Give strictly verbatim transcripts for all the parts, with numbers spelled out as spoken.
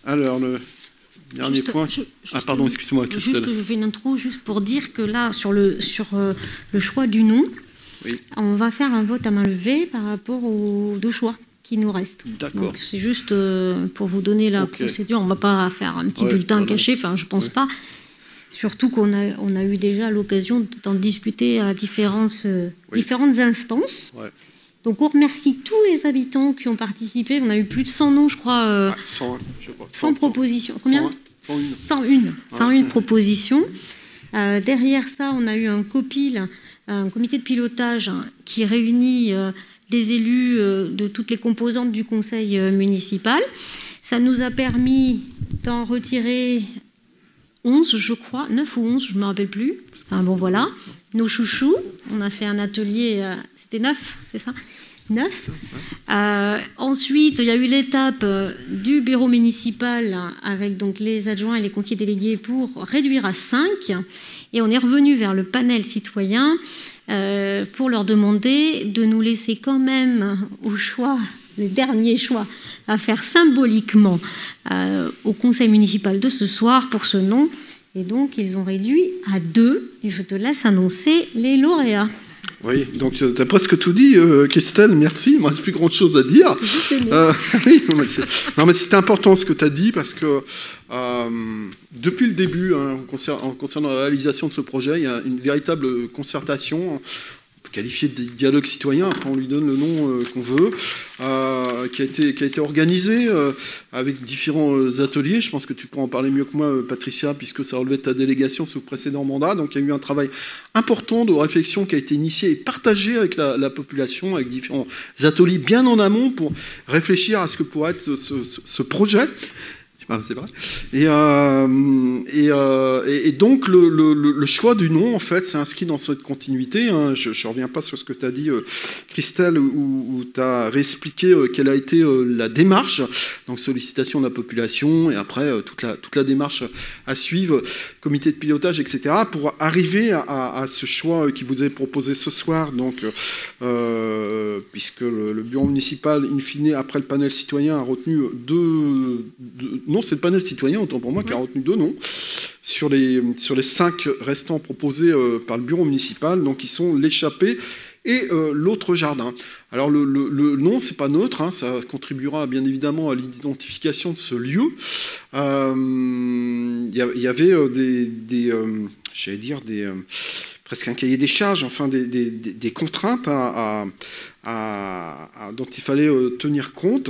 Alors, le dernier juste, point. Je, ah, pardon, excuse-moi, Christelle. Juste, je fais une intro juste pour dire que là, sur le, sur, euh, le choix du nom, oui. On va faire un vote à main levée par rapport aux deux choix qui nous restent. D'accord. Donc, c'est juste euh, pour vous donner la okay. procédure. On ne va pas faire un petit ouais, bulletin voilà. caché, enfin, je ne pense ouais. pas. Surtout qu'on a, on a eu déjà l'occasion d'en discuter à différentes, euh, oui. différentes instances. Ouais. Donc, on remercie tous les habitants qui ont participé. On a eu plus de cent noms, je crois. Euh, ouais, cent, je sais pas, cent, cent propositions. Combien ? cent un. cent un. cent un ouais. propositions. Euh, derrière ça, on a eu un COPIL, un comité de pilotage hein, qui réunit euh, les élus euh, de toutes les composantes du conseil euh, municipal. Ça nous a permis d'en retirer onze, je crois, neuf ou onze, je ne me rappelle plus. Enfin bon, voilà. Nos chouchous, on a fait un atelier, euh, c'était neuf, c'est ça ? neuf. Euh, ensuite, il y a eu l'étape euh, du bureau municipal avec donc les adjoints et les conseillers délégués pour réduire à cinq. Et on est revenu vers le panel citoyen euh, pour leur demander de nous laisser quand même au choix, les derniers choix, à faire symboliquement euh, au conseil municipal de ce soir pour ce nom. Et donc, ils ont réduit à deux. Et je te laisse annoncer les lauréats. Oui, donc tu as presque tout dit, euh, Christelle, merci. Il ne me reste plus grand-chose à dire. Euh, oui, non, mais c'était important ce que tu as dit parce que euh, depuis le début, hein, en concernant la réalisation de ce projet, il y a une véritable concertation. Qualifié de dialogue citoyen, après on lui donne le nom euh, qu'on veut, euh, qui, a été, qui a été organisé euh, avec différents euh, ateliers. Je pense que tu pourras en parler mieux que moi, euh, Patricia, puisque ça relevait de ta délégation sous le précédent mandat. Donc il y a eu un travail important de réflexion qui a été initié et partagé avec la, la population, avec différents ateliers bien en amont pour réfléchir à ce que pourrait être ce, ce, ce projet. C'est vrai. Et, euh, et, euh, et donc, le, le, le choix du nom, en fait, c'est inscrit dans cette continuité. Hein. Je ne reviens pas sur ce que tu as dit, euh, Christelle, où, où tu as réexpliqué euh, quelle a été euh, la démarche, donc sollicitation de la population, et après, euh, toute, la, toute la démarche à suivre, comité de pilotage, et cetera, pour arriver à, à ce choix qui vous est proposé ce soir, donc, euh, puisque le, le bureau municipal, in fine, après le panel citoyen, a retenu deux... deux non, c'est le panel citoyen, autant pour moi, qui a retenu deux noms sur les, sur les cinq restants proposés euh, par le bureau municipal, donc qui sont l'échappée et euh, l'autre jardin. Alors le, le, le nom, c'est pas neutre, hein, ça contribuera bien évidemment à l'identification de ce lieu. Euh, y, a, y avait euh, des, des euh, j'allais dire, des, euh, presque un cahier des charges, enfin des, des, des, des contraintes à, à À, à, dont il fallait euh, tenir compte.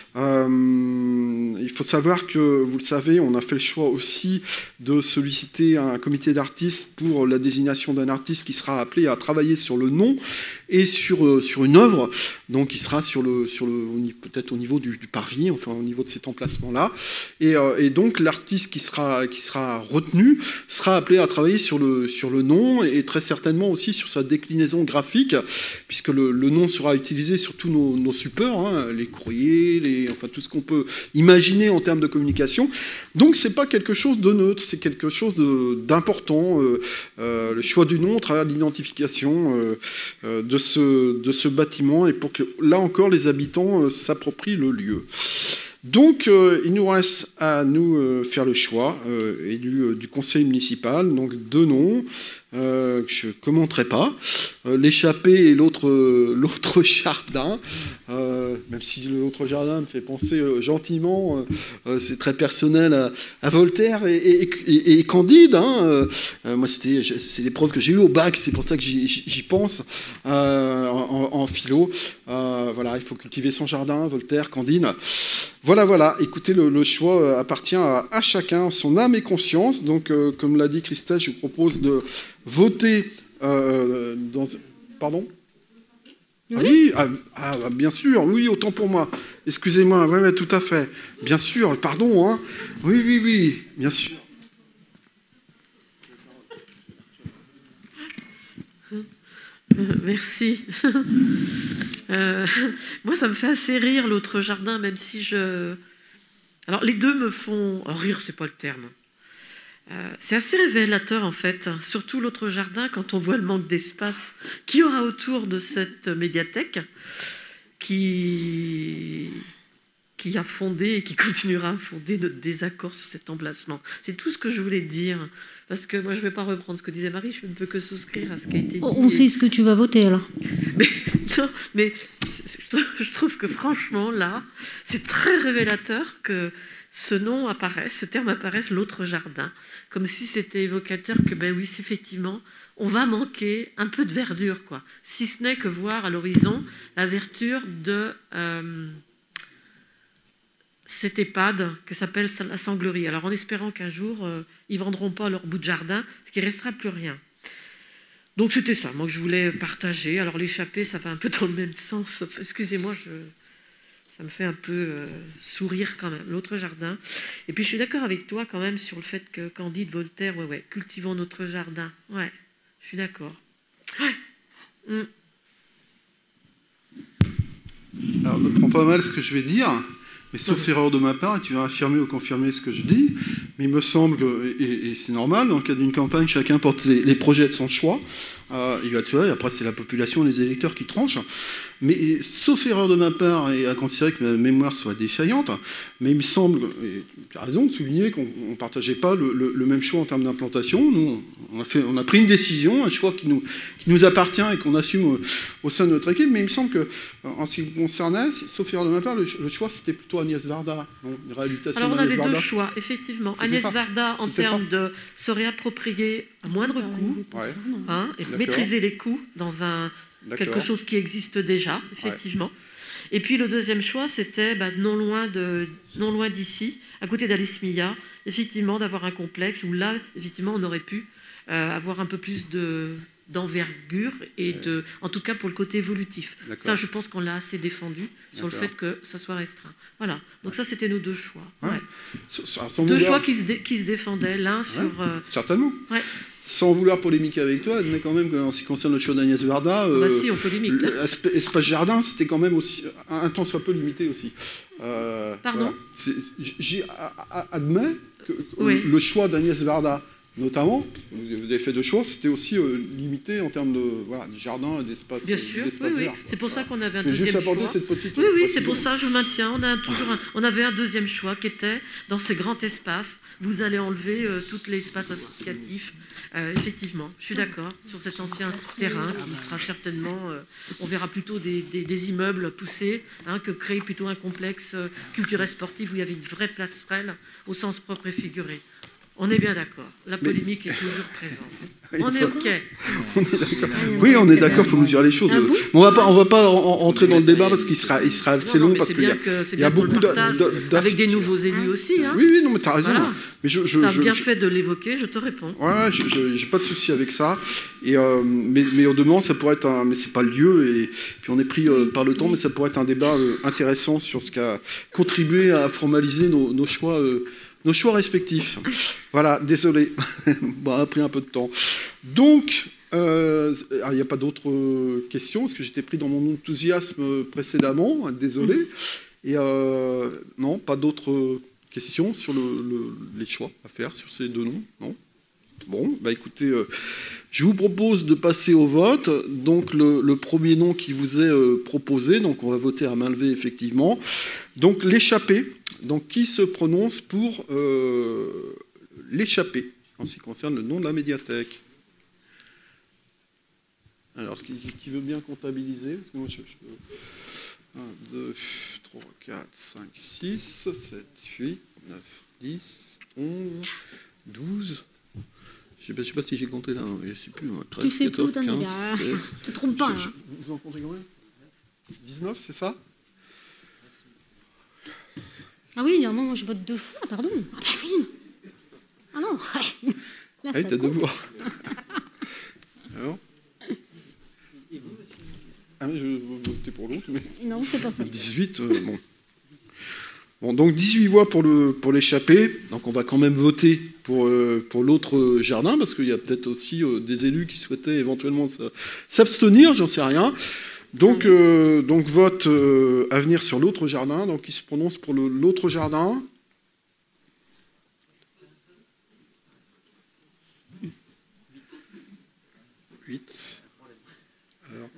Euh, il faut savoir que, vous le savez, on a fait le choix aussi de solliciter un comité d'artistes pour la désignation d'un artiste qui sera appelé à travailler sur le nom et sur, euh, sur une œuvre, donc qui sera sur le, sur le, peut-être au niveau du, du parvis, enfin au niveau de cet emplacement-là. Et, euh, et donc l'artiste qui sera, qui sera retenu sera appelé à travailler sur le, sur le nom et très certainement aussi sur sa déclinaison graphique, puisque le, le nom sera utilisé sur tous nos, nos supports, hein, les courriers, les, enfin tout ce qu'on peut imaginer en termes de communication. Donc c'est pas quelque chose de neutre, c'est quelque chose d'important. Euh, euh, le choix du nom au travers de l'identification euh, euh, de, ce, de ce bâtiment et pour que là encore les habitants euh, s'approprient le lieu. Donc, euh, il nous reste à nous euh, faire le choix euh, et du, euh, du conseil municipal. Donc, deux noms euh, que je ne commenterai pas. Euh, l'échappée et l'autre euh, l'autre jardin. Euh, même si l'autre jardin me fait penser euh, gentiment, euh, c'est très personnel à, à Voltaire et, et, et, et Candide. Hein. Euh, moi, c'est l'épreuve que j'ai eue au bac, c'est pour ça que j'y pense euh, en, en philo. Euh, voilà, il faut cultiver son jardin, Voltaire, Candide. Voilà, voilà. Écoutez, le, le choix appartient à, à chacun, son âme et conscience. Donc, euh, comme l'a dit Christelle, je vous propose de voter euh, dans... Pardon ? Oui, ah oui ah, ah, bien sûr, oui, autant pour moi. Excusez-moi, oui, oui, tout à fait. Bien sûr, pardon, hein. Oui, oui, oui, bien sûr. Euh, merci. euh, moi, ça me fait assez rire, l'autre jardin, même si je... Alors, les deux me font... Oh, rire, c'est pas le terme. Euh, c'est assez révélateur, en fait, surtout l'autre jardin, quand on voit le manque d'espace qu'il y aura autour de cette médiathèque, qui... qui a fondé et qui continuera à fonder notre désaccord sur cet emplacement. C'est tout ce que je voulais dire. Parce que moi, je ne vais pas reprendre ce que disait Marie, je ne peux que souscrire à ce qui a été dit. On sait ce que tu vas voter, alors. Mais, non, mais je trouve que franchement, là, c'est très révélateur que ce nom apparaisse, ce terme apparaisse, l'autre jardin, comme si c'était évocateur que, ben oui, effectivement, on va manquer un peu de verdure, quoi. Si ce n'est que voir à l'horizon la verdure de euh, cette EHPAD que s'appelle la Sanglerie. Alors, en espérant qu'un jour, euh, ils ne vendront pas leur bout de jardin, ce qui ne restera plus rien. Donc, c'était ça, moi, que je voulais partager. Alors, l'échappée, ça va un peu dans le même sens. Excusez-moi, je... ça me fait un peu euh, sourire quand même, l'autre jardin. Et puis je suis d'accord avec toi quand même sur le fait que Candide, Voltaire, ouais, ouais, cultivons notre jardin. Ouais, je suis d'accord. Ouais. Mm. Alors ne prends pas mal ce que je vais dire, mais sauf mmh. erreur de ma part, et tu vas affirmer ou confirmer ce que je dis, mais il me semble, que, et, et c'est normal, dans le cadre d'une campagne, chacun porte les, les projets de son choix. Euh, il va de soi, et après c'est la population, les électeurs qui tranchent. Mais et, sauf erreur de ma part, et à considérer que ma mémoire soit défaillante, mais il me semble, et tu as raison de souligner qu'on ne partageait pas le, le, le même choix en termes d'implantation. Nous, on a, fait, on a pris une décision, un choix qui nous, qui nous appartient et qu'on assume au, au sein de notre équipe, mais il me semble que, en ce qui me concernait, sauf erreur de ma part, le, le choix c'était plutôt Agnès Varda, non, une réhabilitation. Alors on avait Varda. deux choix, effectivement. Agnès ça. Varda, en termes ça. de se réapproprier à moindre coût, ouais. hein, et maîtriser les coûts dans un, quelque chose qui existe déjà, effectivement. Ouais. Et puis le deuxième choix, c'était bah, non loin de, non loin d'ici, à côté d'Alice Milla, effectivement d'avoir un complexe où là, effectivement, on aurait pu euh, avoir un peu plus de d'envergure et ouais. de, en tout cas pour le côté évolutif. Ça, je pense qu'on l'a assez défendu sur le fait que ça soit restreint. Voilà. Donc ça, c'était nos deux choix. Ouais. Ouais. Sans deux vouloir... choix qui se, dé, qui se défendaient, l'un ouais. sur... Euh... Certainement. Ouais. Sans vouloir polémiquer avec toi, admets quand même qu'en ce qui concerne le choix d'Agnès Varda, euh, bah si, on polémique. L'espace jardin, c'était quand même aussi un temps soit peu limité aussi. Euh, Pardon voilà. J'y admets que oui. le choix d'Agnès Varda, notamment, vous avez fait deux choix, c'était aussi euh, limité en termes de, voilà, de jardin et d'espace. Bien sûr, oui, oui. C'est pour voilà. ça qu'on avait un je deuxième juste choix. Cette petite oui, oui, c'est pour ça je maintiens. On, a toujours un, on avait un deuxième choix qui était dans ces grands espaces. Vous allez enlever euh, tout l'espace associatif. Euh, effectivement, je suis d'accord sur cet ancien terrain qui sera certainement, euh, on verra plutôt des, des, des immeubles poussés hein, que créer plutôt un complexe euh, culturel sportif où il y avait une vraie passerelle au sens propre et figuré. On est bien d'accord. La polémique Mais... est toujours présente. On est OK. On est d'accord. Oui, on est d'accord, il faut nous dire les choses. Ah, on va pas, on va pas entrer dans le débat parce qu'il sera, il sera assez long parce qu'il y a, il y a beaucoup d'aspects. Avec des nouveaux élus aussi. Hein. Oui, oui, non, mais tu as raison. Voilà. Mais je, je, tu as je, bien je... fait de l'évoquer, je te réponds. Ouais, je n'ai pas de souci avec ça. Et, euh, mais, mais au demeurant, ça pourrait être un... Mais c'est pas le lieu, et puis on est pris euh, par le temps, mais ça pourrait être un débat euh, intéressant sur ce qui a contribué à formaliser nos, nos choix euh, nos choix respectifs. Voilà, désolé. Bon, on a pris un peu de temps. Donc, euh, il n'y a pas d'autres questions, parce que j'étais pris dans mon enthousiasme précédemment, désolé. Et euh, non, pas d'autres questions sur le, le, les choix à faire sur ces deux noms, non ? Bon, bah écoutez, euh, je vous propose de passer au vote. Donc le, le premier nom qui vous est euh, proposé, donc on va voter à main levée effectivement. Donc l'échappée. Donc qui se prononce pour euh, l'échappée en ce qui concerne le nom de la médiathèque? Alors qui, qui veut bien comptabiliser? Parce que moi je, je... un, deux, trois, quatre, cinq, six, sept, huit, neuf, dix, onze, douze. Je ne sais, sais pas si j'ai compté là, je ne sais plus. treize, tu sais quatorze, plus, quinze, seize. Tu ne te trompes pas. Je, je, vous en comptez combien? dix-neuf, c'est ça? Ah oui, non, moi je vote deux fois, pardon. Ah bah oui. Ah non. Là, ah oui, t'as deux voix. Alors ah mais je vais voter pour l'autre. Mais... Non, c'est pas ça. dix-huit, euh, bon. Bon, donc dix-huit voix pour le pour l'échappée. Donc on va quand même voter pour euh, pour l'autre jardin parce qu'il y a peut-être aussi euh, des élus qui souhaitaient éventuellement s'abstenir, j'en sais rien. Donc euh, donc vote euh, à venir sur l'autre jardin. Donc qui se prononce pour le, l'autre jardin. huit. Alors.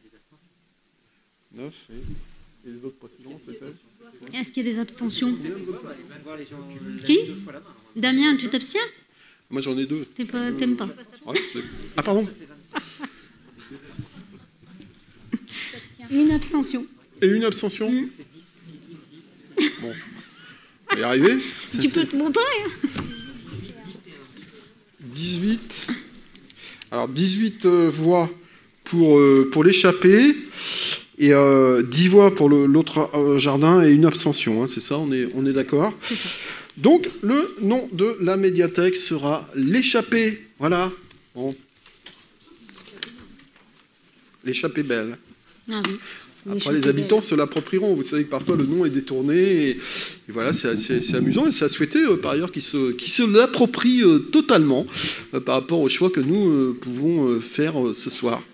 neuf. Et, et les autres précédents, c'était... Est-ce qu'il y a des abstentions? Qui? Damien, tu t'abstiens? Moi, j'en ai deux. T'aimes pas, t'aimes pas. Ah, ah, pardon. Une abstention. Et une abstention. Mmh. Bon. On va y arriver. Tu peux te montrer. dix-huit. Alors, dix-huit euh, voix pour, euh, pour l'échappée et euh, dix voix pour l'autre euh, jardin et une abstention. Hein, c'est ça, on est, on est d'accord. Donc, le nom de la médiathèque sera l'échappée. Voilà. Bon. L'échappée belle. Ah oui. Après, les habitants se l'approprieront. Vous savez que parfois, le nom est détourné. Et, et voilà, c'est amusant. Et c'est à souhaiter, euh, par ailleurs, qu'ils se, qu'ils se l'approprient euh, totalement euh, par rapport au choix que nous euh, pouvons euh, faire euh, ce soir.